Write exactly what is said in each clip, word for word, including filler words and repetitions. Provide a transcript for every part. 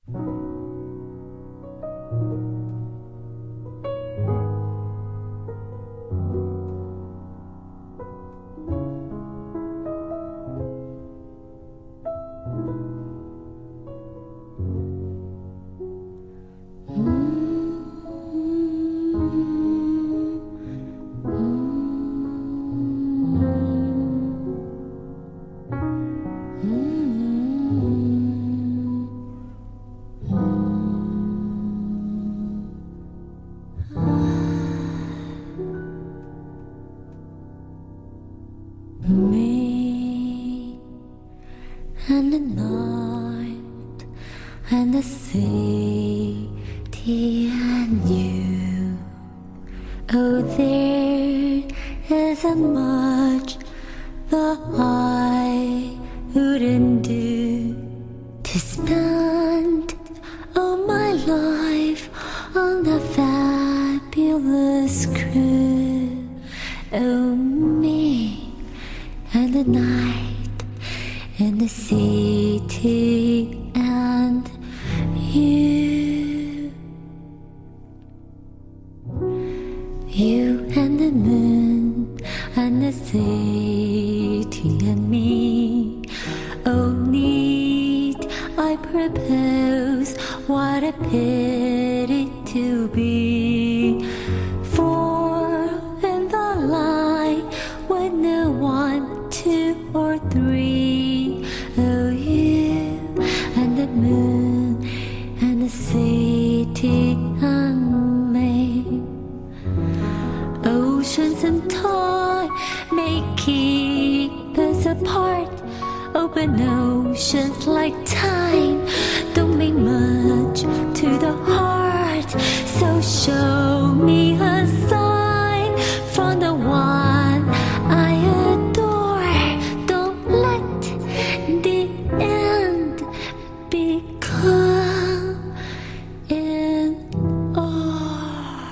Me and the night and the city and you. Oh, there isn't much that I wouldn't do to spend all my life on that fabulous cruise. Oh, me and the night and the city and you. You and the moon and the city and me. Oh, need I propose, what a pity to be four in the line with no one, two or three. Oh, you and the moon and the city and me. Oceans and time may keep us apart. Open oceans like time don't mean much to the heart. So show me a sign from the one I adore. Don't let the end become an or.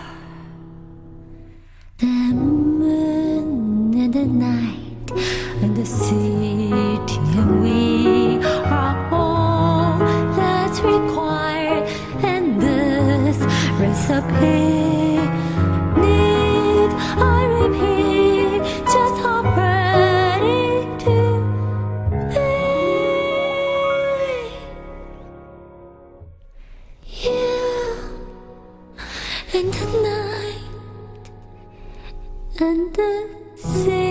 The moon and the night and the city and we are all that's required in this recipe. Need I repeat just how ready to be? You and the night and the sea.